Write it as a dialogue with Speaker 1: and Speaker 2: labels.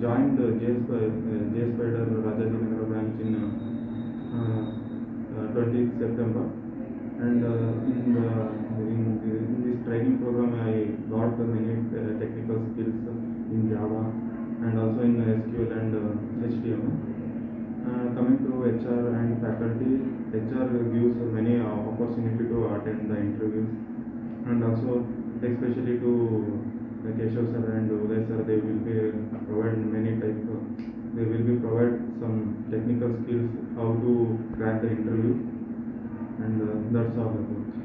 Speaker 1: joined JSPIDER Rajajinagar branch in 20th September, and in this training program I got many technical skills in Java and also in SQL and HTML. Coming to HR and faculty, HR gives many opportunity to attend the interviews, and also especially to Keshaveara and Uday sir, they will be provide many type of, they will be provide some technical skills how to crack the interview, and that's all about it.